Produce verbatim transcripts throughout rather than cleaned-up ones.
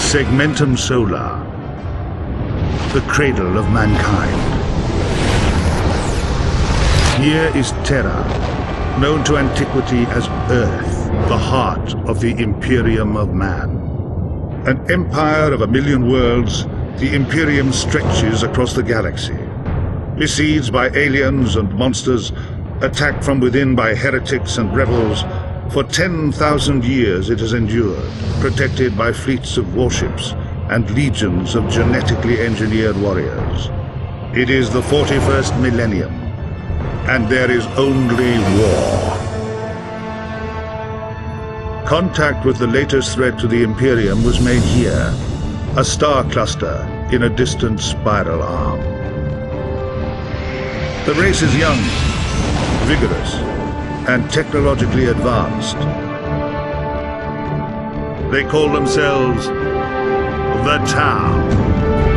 Segmentum Solar, the cradle of mankind. Here is Terra, known to antiquity as Earth, the heart of the Imperium of Man. An empire of a million worlds, the Imperium stretches across the galaxy. Besieged by aliens and monsters, attacked from within by heretics and rebels, for ten thousand years it has endured, protected by fleets of warships and legions of genetically engineered warriors. It is the forty-first millennium, and there is only war. Contact with the latest threat to the Imperium was made here, a star cluster in a distant spiral arm. The race is young, vigorous, and technologically advanced. They call themselves the Town.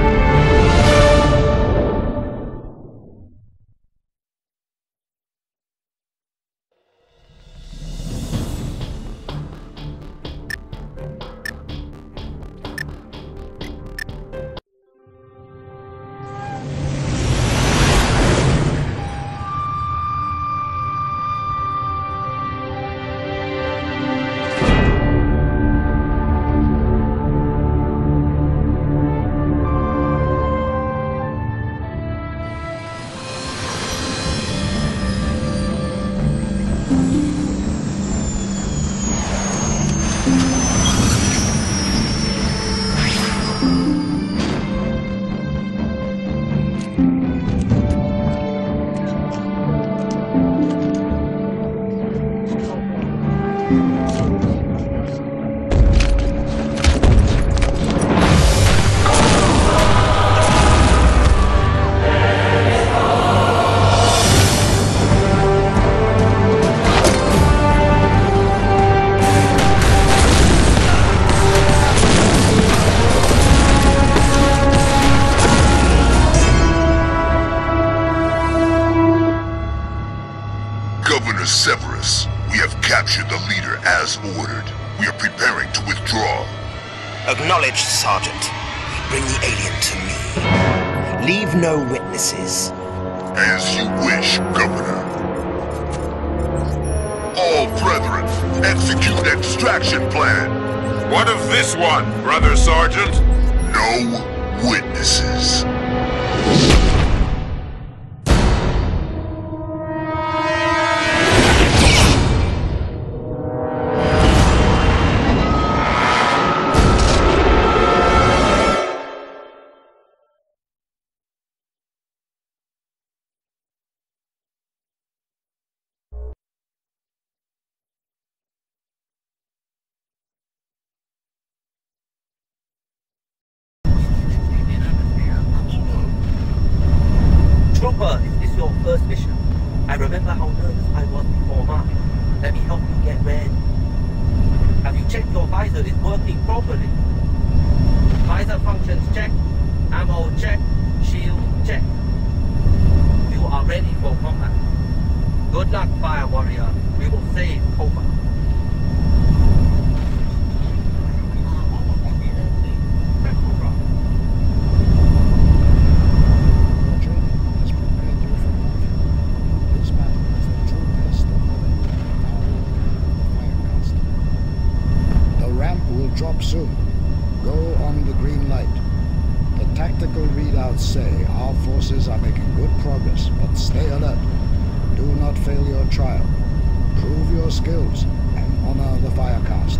Acknowledged, Sergeant. Bring the alien to me. Leave no witnesses. As you wish, Governor. All brethren, execute extraction plan. What of this one, Brother Sergeant? No witnesses. Trooper, is this your first mission? I remember how nervous I was before mine. Let me help you get ready. Have you checked your visor is working properly? Visor functions check, ammo check, shield check. You are ready for combat. Good luck, Fire Warrior. We will save Kofa. Drop soon. Go on the green light. The tactical readouts say our forces are making good progress, but stay alert. Do not fail your trial. Prove your skills and honor the Firecast.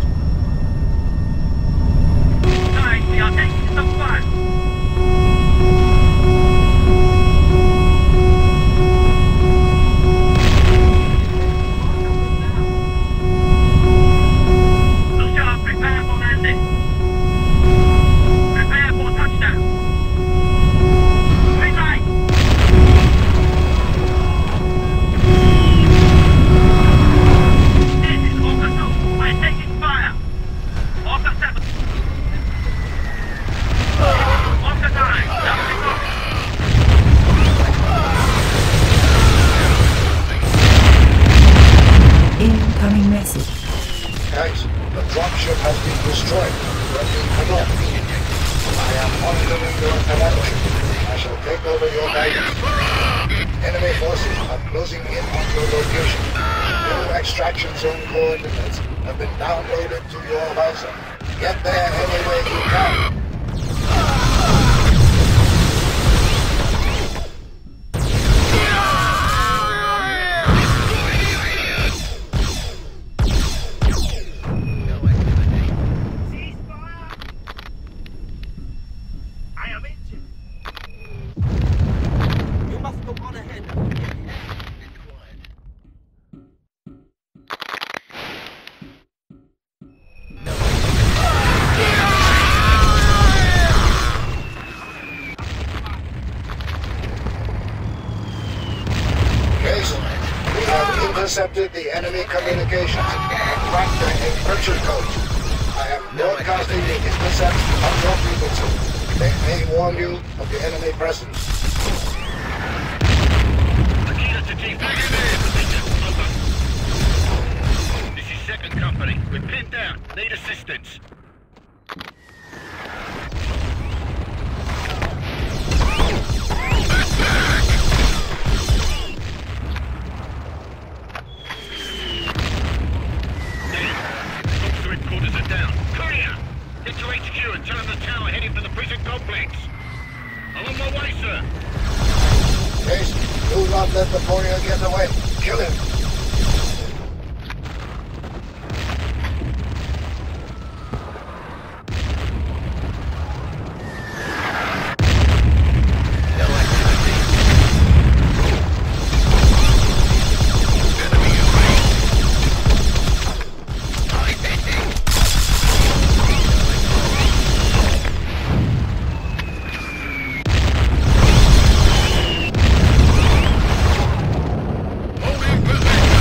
Guys, we are taking some fun. monitoring your telemetry. I shall take over your guidance. Enemy forces are closing in on your location. New extraction zone coordinates have been downloaded to your visor. Get there any way you can. Intercepted the enemy communications and cracked their encryption codes. I am broadcasting the intercepts on your frequency. They may warn you of the enemy presence. This is second company. We're pinned down. Need assistance. Do not let the courier get away. Kill him. Moving position.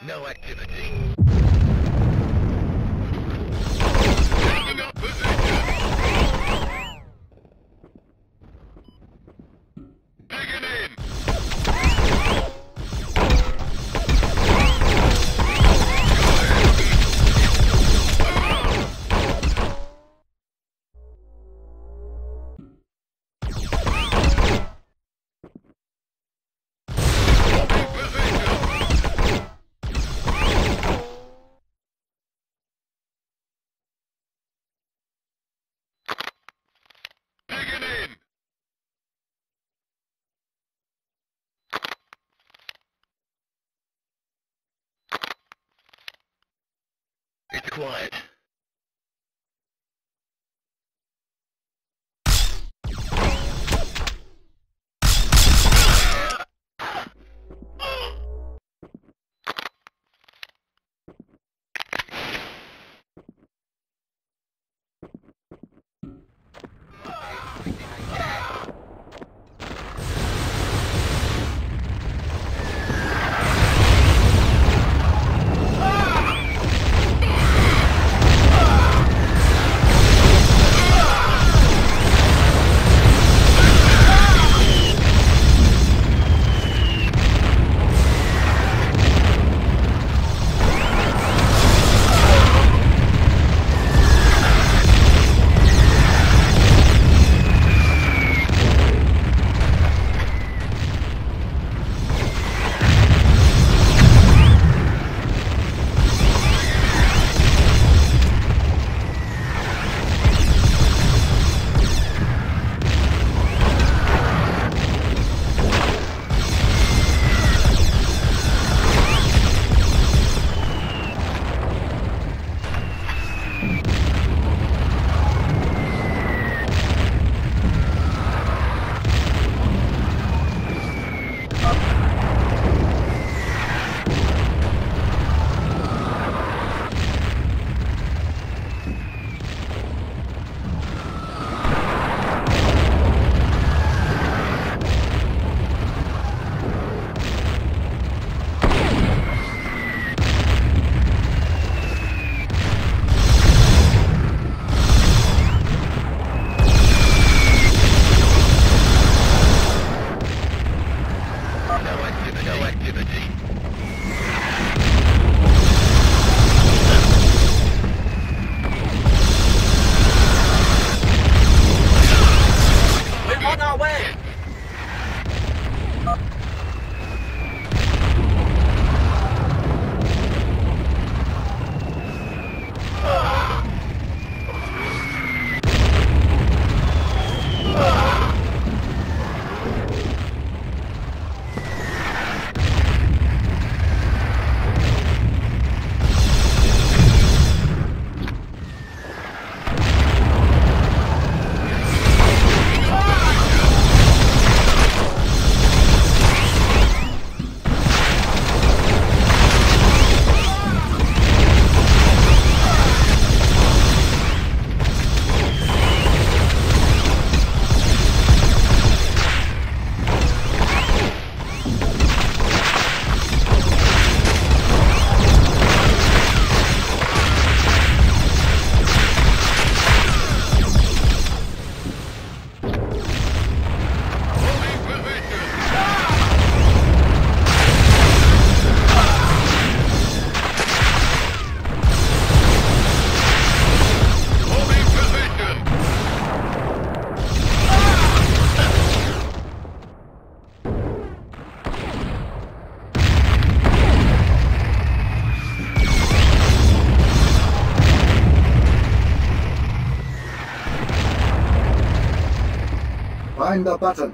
No activity. Taking up position. Digging in. It's quiet. Find the button.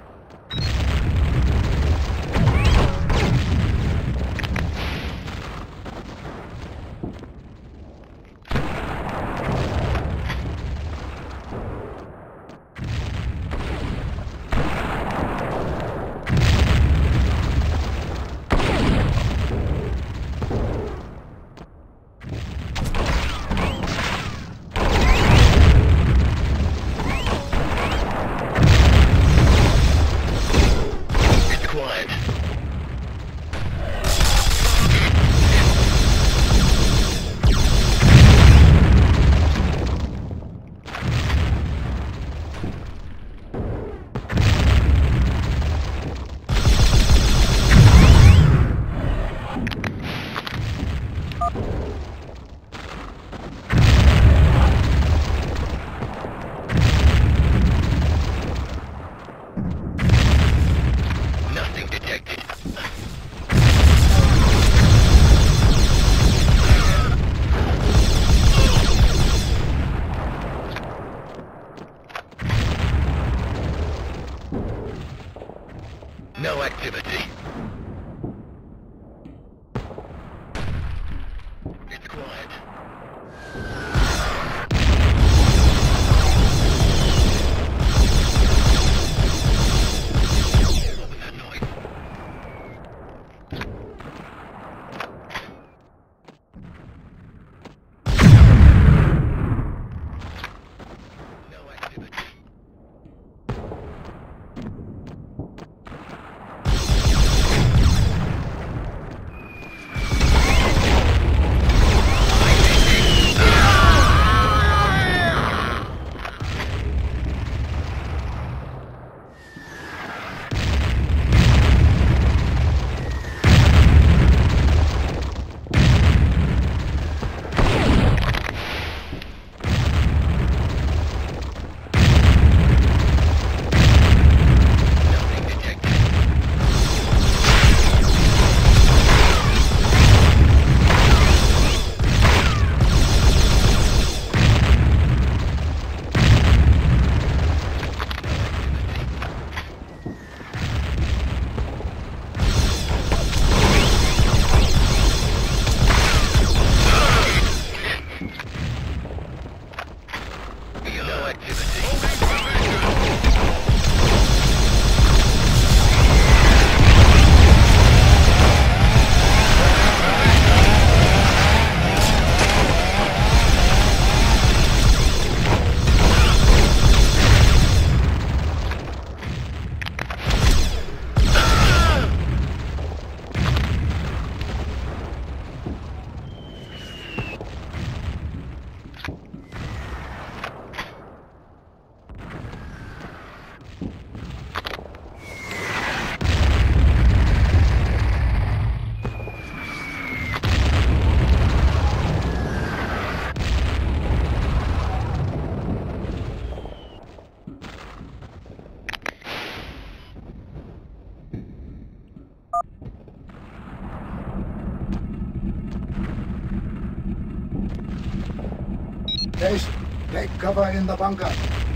Case, take cover in the bunker.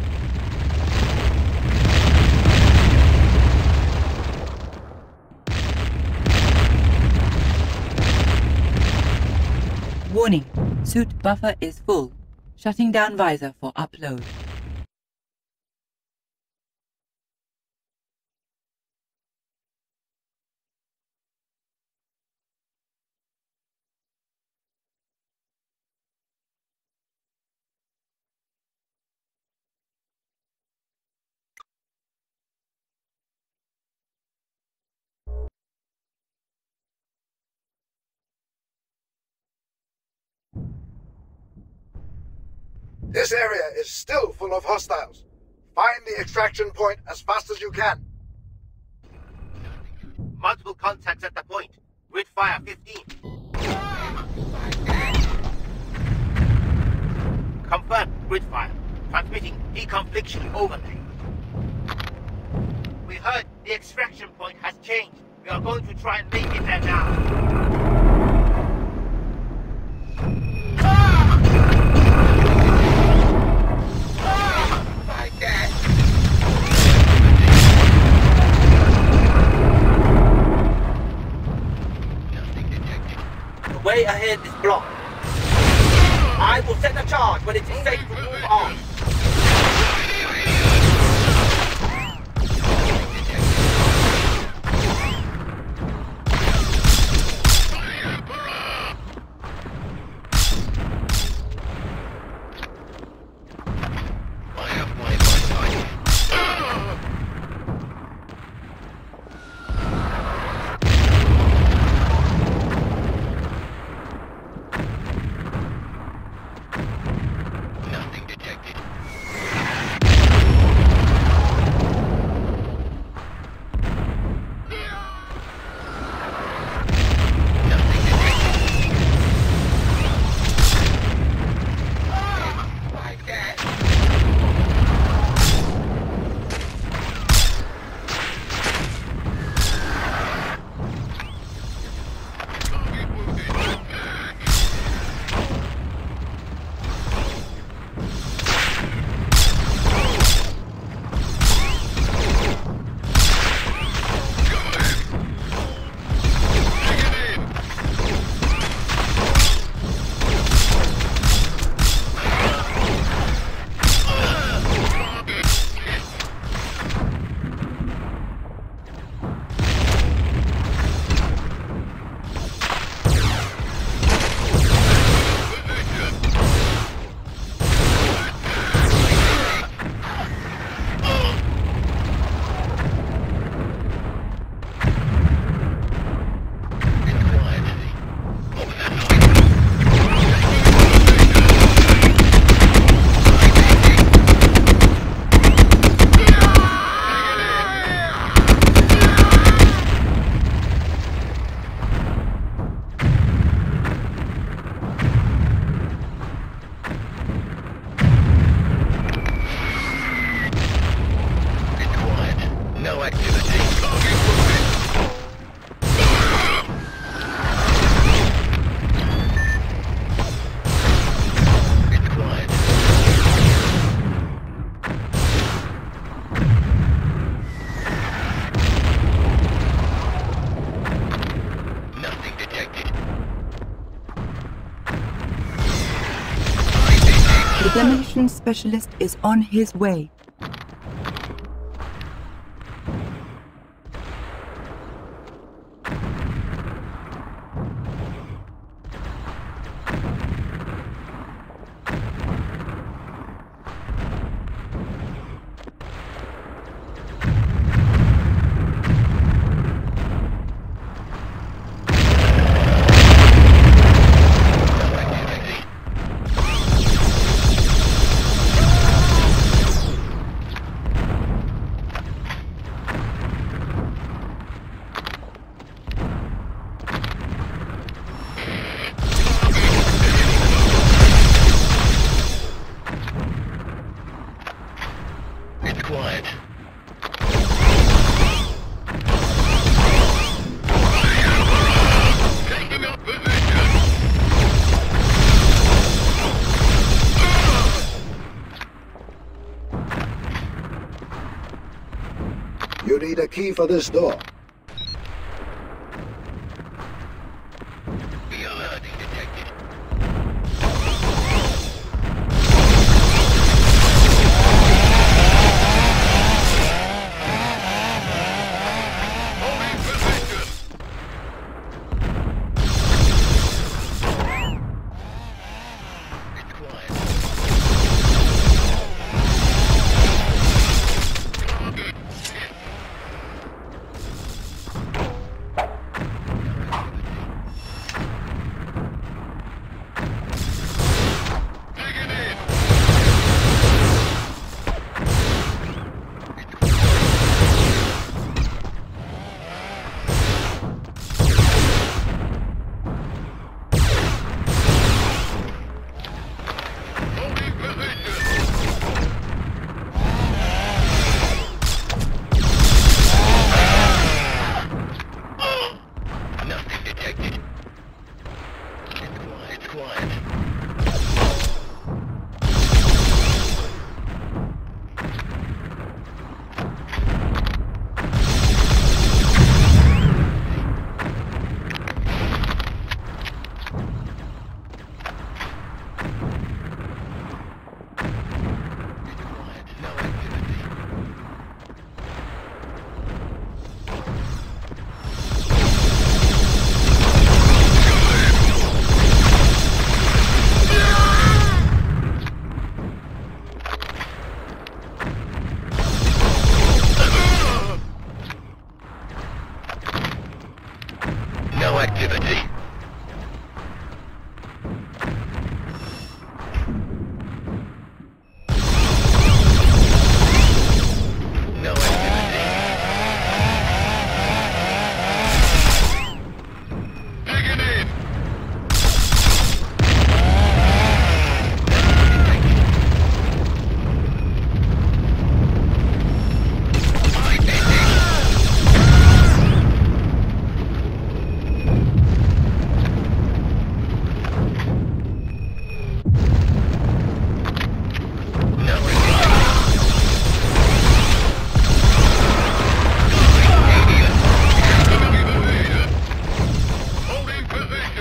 Warning, suit buffer is full. Shutting down visor for upload. This area is still full of hostiles. Find the extraction point as fast as you can. Multiple contacts at the point. Grid fire fifteen. Confirmed. Grid fire. Transmitting deconfliction overlay. We heard the extraction point has changed. We are going to try and make it there now. The way ahead is blocked. I will set a charge when it is safe to move on. The demolition specialist is on his way. key for this door. Position.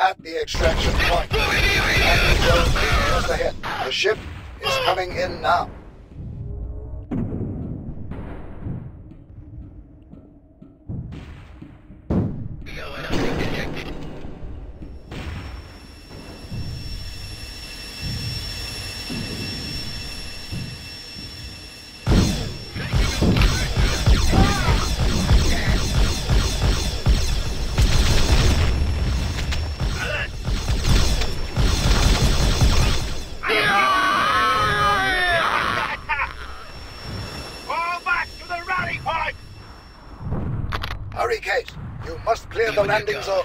at the extraction point. Landing zone just ahead. The ship is coming in now. Hurry, Case. You must clear the landing zone.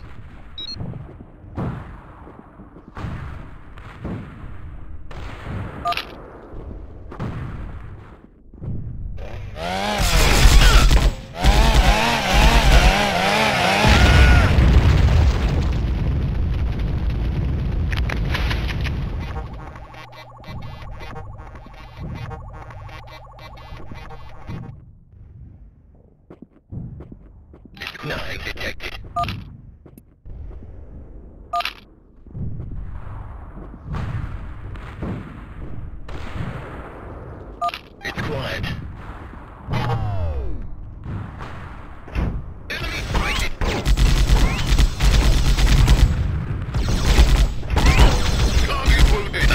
Nothing detected. It's quiet. Enemy sighted. Target wounded.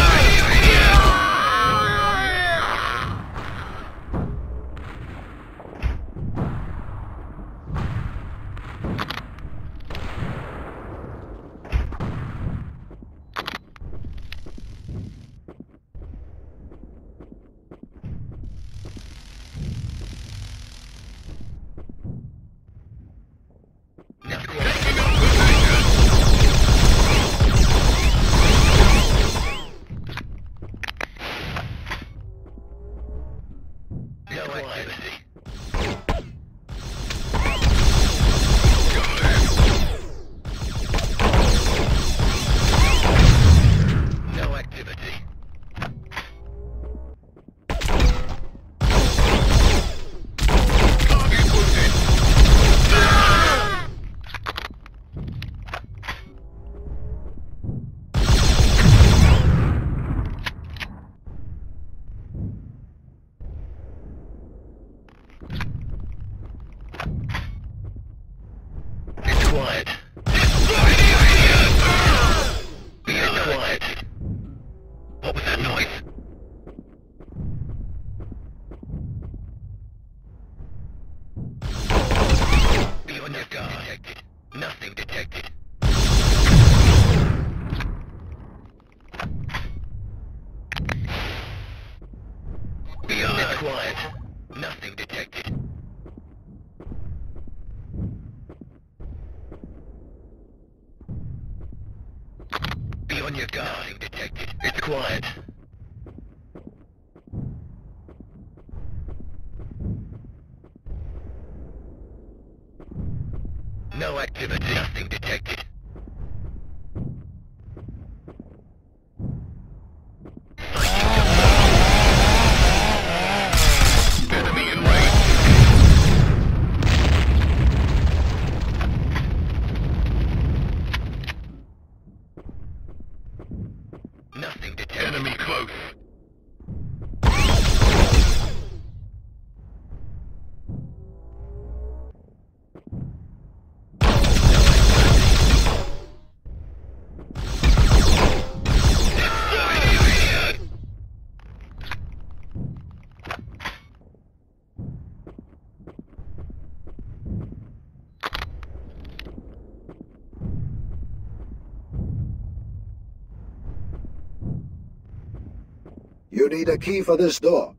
No activity. No activity. Target wounded. It's quiet. It's quiet. What was that noise? Be on your guard. Detected. Nothing detected. Be on it's quiet. Nothing detected. Be on your guard. Nothing detected. It's quiet. No activity. Nothing detected. Enemy in range. Nothing detected. Enemy close. You need a key for this door.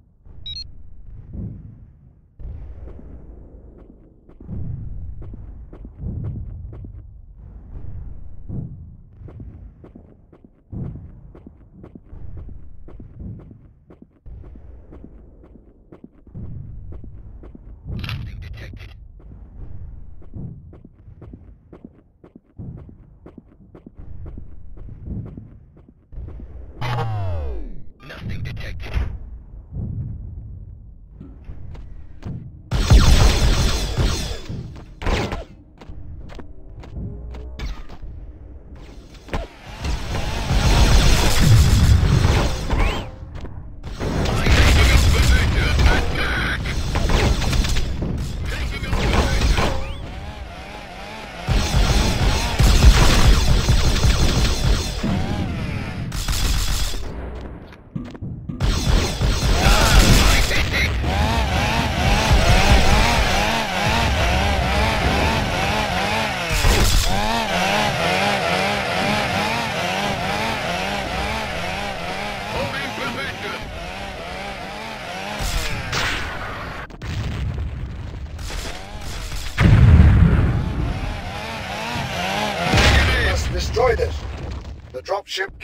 Nothing detected. Nothing detected.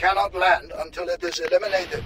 cannot land until it is eliminated.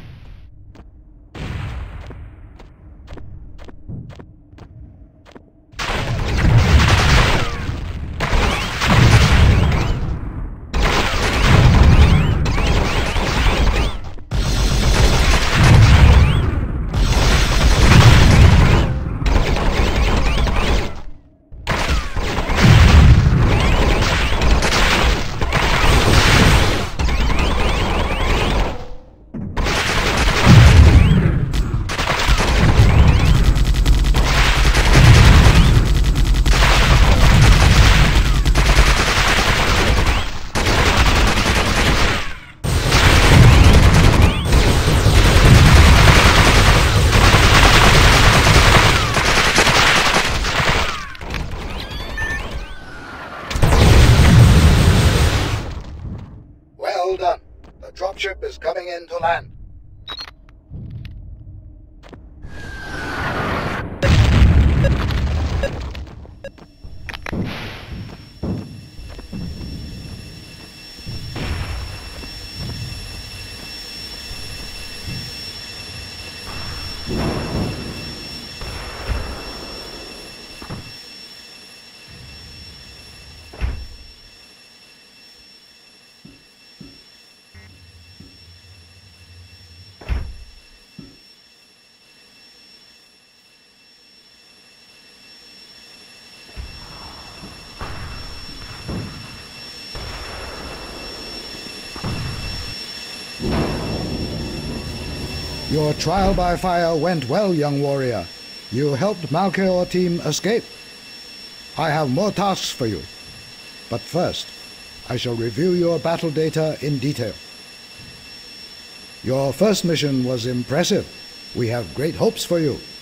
Well done. The dropship is coming in to land. Your trial by fire went well, young warrior. You helped Malcheor team escape. I have more tasks for you. But first, I shall review your battle data in detail. Your first mission was impressive. We have great hopes for you.